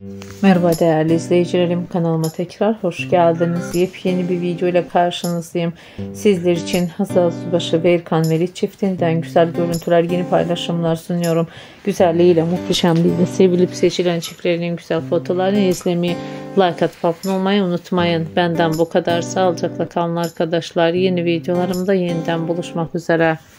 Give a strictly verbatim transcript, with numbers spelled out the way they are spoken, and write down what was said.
Merhaba değerli izleyicilerim, kanalıma tekrar hoş geldiniz. Yepyeni bir video ile karşınızdayım. Sizler için Hazal Subaşı ve Erkan Meriç çiftinden güzel görüntüler, yeni paylaşımlar sunuyorum. Güzelliğiyle, muhteşemliğiyle sevilip seçilen çiftlerin güzel fotolarını izlemeyi, like atıp abone olmayı unutmayın. Benden bu kadar. Sağlıcakla kalın arkadaşlar. Yeni videolarımda yeniden buluşmak üzere.